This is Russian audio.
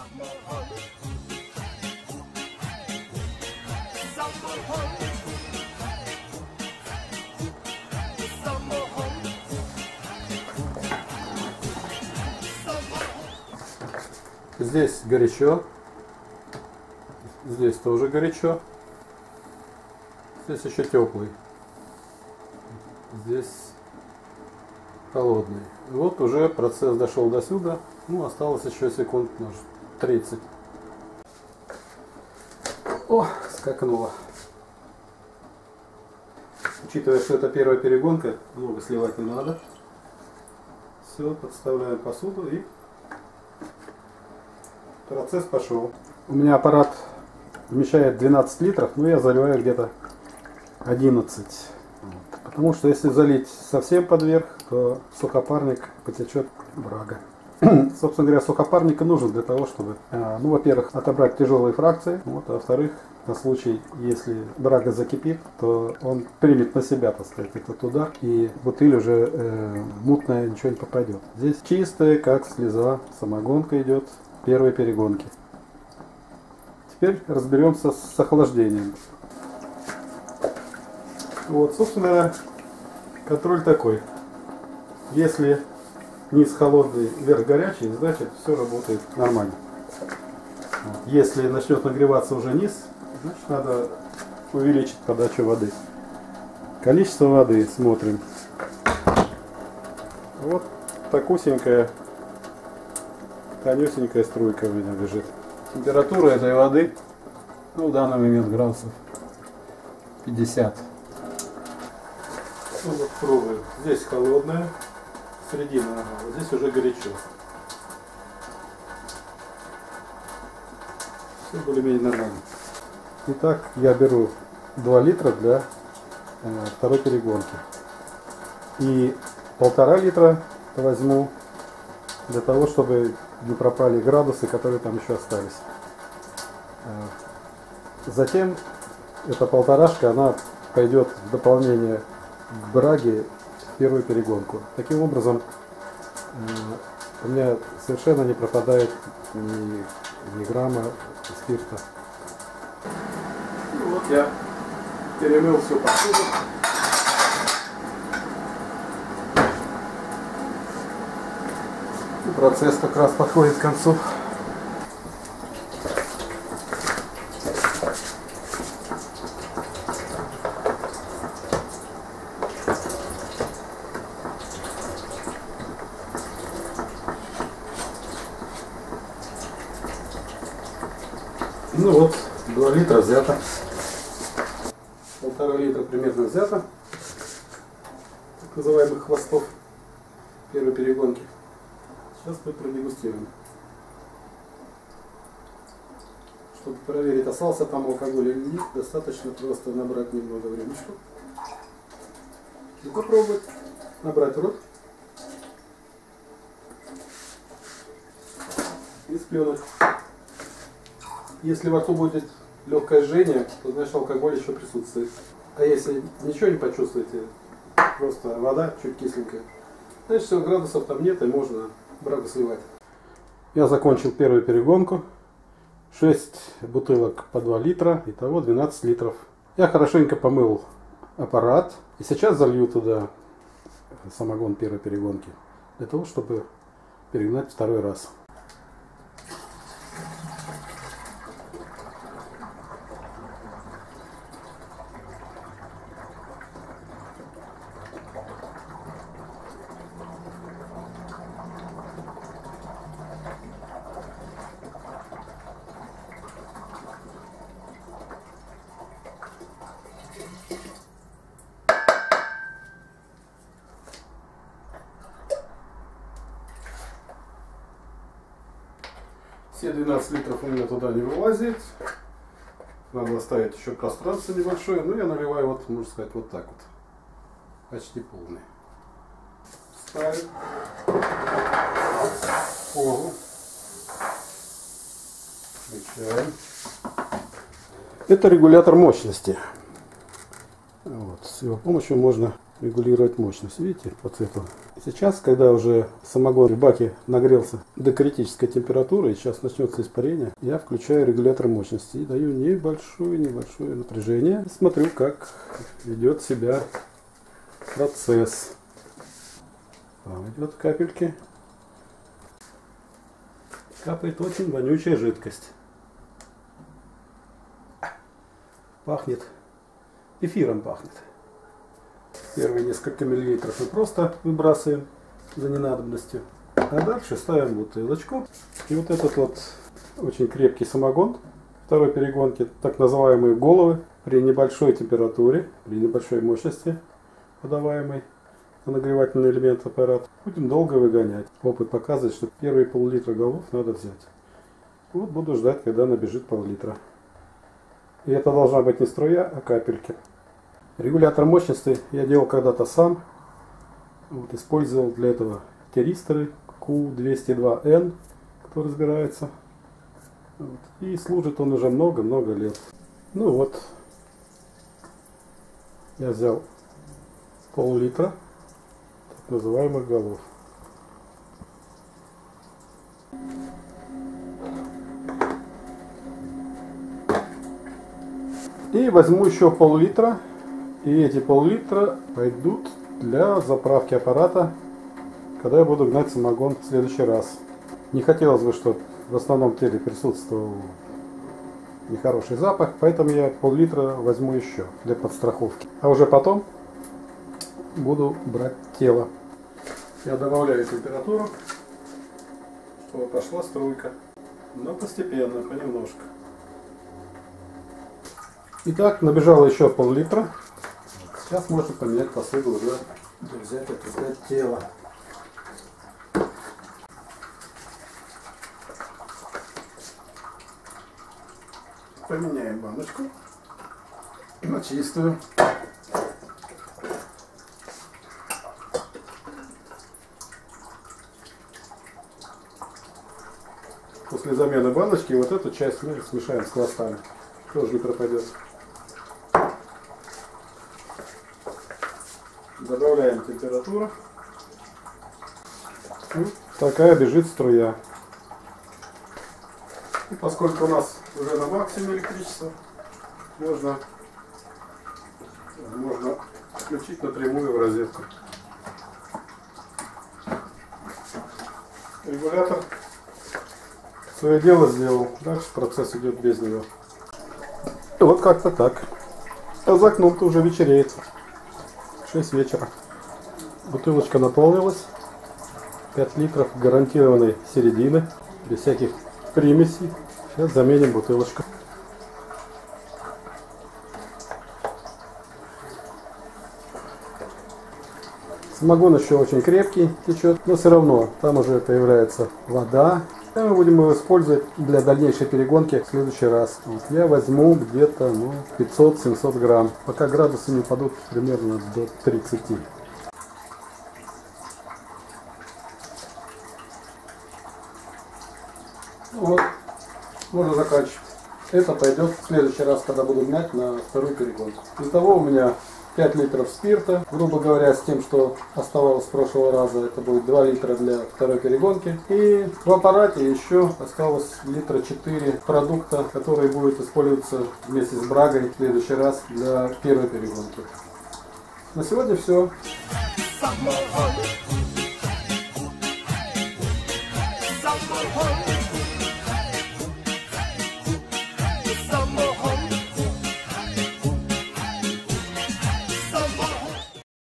Здесь горячо, здесь тоже горячо, здесь еще теплый, здесь холодный. Вот уже процесс дошел до сюда, ну осталось еще секунд, может, 30. О, скакнуло. Учитывая, что это первая перегонка, много сливать не надо. Все, подставляем посуду и процесс пошел. У меня аппарат вмещает 12 литров, но я заливаю где-то 11. Потому что если залить совсем подверх, то сухопарник потечет брага. Собственно говоря, сухопарник и нужен для того, чтобы, ну, во-первых, отобрать тяжелые фракции, вот, а во-вторых, на случай, если брага закипит, то он примет на себя, так сказать, этот удар, и бутыль уже мутная, ничего не попадет. Здесь чистая, как слеза, самогонка идет первой перегонки. Теперь разберемся с охлаждением. Вот, собственно, контроль такой. Если низ холодный, верх горячий, значит все работает нормально. Если начнет нагреваться уже низ, значит надо увеличить подачу воды. Количество воды смотрим. Вот такусенькая, тонюсенькая струйка у меня лежит. Температура этой воды, ну, в данный момент градусов 50. Ну, вот пробуем. Здесь холодная, середина, вот здесь уже горячо. Все более-менее нормально. Итак, я беру 2 литра для второй перегонки. И 1,5 литра возьму для того, чтобы не пропали градусы, которые там еще остались. Затем эта полторашка, она пойдет в дополнение к браге в первую перегонку. Таким образом, у меня совершенно не пропадает ни грамма спирта. Ну вот я перемыл всю посуду. И процесс как раз подходит к концу. Ну вот, 2 литра взято. 1,5 литра примерно взято. Так называемых хвостов первой перегонки. Сейчас мы продегустируем. Чтобы проверить, остался там алкоголь или нет, достаточно просто набрать немного в рюмочку. И попробовать набрать в рот. И сплюнуть. Если во рту будет легкое жжение, то значит алкоголь еще присутствует. А если ничего не почувствуете, просто вода чуть кисленькая, значит все, градусов там нет и можно брагу сливать. Я закончил первую перегонку. 6 бутылок по 2 литра, итого 12 литров. Я хорошенько помыл аппарат и сейчас залью туда самогон первой перегонки, для того, чтобы перегнать второй раз. Все 12 литров у меня туда не вылазит. Надо оставить еще пространство небольшое. Ну, я наливаю, вот, можно сказать, вот так вот. Почти полный. Ставим. Фору. Включаем. Это регулятор мощности. Вот. С его помощью можно регулировать мощность. Видите, вот это. Сейчас, когда уже самогон в баке нагрелся до критической температуры, и сейчас начнется испарение, я включаю регулятор мощности и даю небольшое напряжение. Смотрю, как ведет себя процесс. Там идет капельки. Капает очень вонючая жидкость. Пахнет. Эфиром пахнет. Первые несколько миллилитров мы просто выбрасываем за ненадобностью. А дальше ставим бутылочку. И вот этот вот очень крепкий самогон второй перегонки, так называемые головы, при небольшой температуре, при небольшой мощности подаваемой на нагревательный элемент аппарата, будем долго выгонять. Опыт показывает, что первые пол-литра голов надо взять. Вот буду ждать, когда набежит пол-литра. И это должна быть не струя, а капельки. Регулятор мощности я делал когда-то сам. Вот, использовал для этого тиристоры Q202N, кто разбирается. Вот. И служит он уже много-много лет. Ну вот, я взял пол-литра так называемых голов. И возьму еще пол-литра. И эти пол-литра пойдут для заправки аппарата, когда я буду гнать самогон в следующий раз. Не хотелось бы, чтобы в основном теле присутствовал нехороший запах, поэтому я пол-литра возьму еще для подстраховки. А уже потом буду брать тело. Я добавляю температуру, чтобы пошла струйка, но постепенно, понемножку. Итак, набежало еще пол-литра. Сейчас можно поменять посуду уже, взять это сказать, тело. Поменяем баночку на чистую. После замены баночки вот эту часть мы смешаем с хвостами. Тоже не пропадет. Добавляем температуру. И такая бежит струя. И поскольку у нас уже на максимуме электричество, можно включить напрямую в розетку. Регулятор свое дело сделал. Дальше процесс идет без него. И вот как-то так. А за окном-то уже вечереет. 6 вечера. Бутылочка наполнилась. 5 литров гарантированной середины. Без всяких примесей. Сейчас заменим бутылочку. Самогон еще очень крепкий течет, но все равно там уже появляется вода. И мы будем его использовать для дальнейшей перегонки в следующий раз. Вот я возьму где-то 500-700 грамм, пока градусы не упадут примерно до 30. Вот, можно заканчивать. Это пойдет в следующий раз, когда буду гнать на вторую перегонку. Итого у меня 5 литров спирта, грубо говоря, с тем, что оставалось с прошлого раза, это будет 2 литра для второй перегонки. И в аппарате еще осталось литра 4 продукта, которые будут использоваться вместе с брагой в следующий раз для первой перегонки. На сегодня все.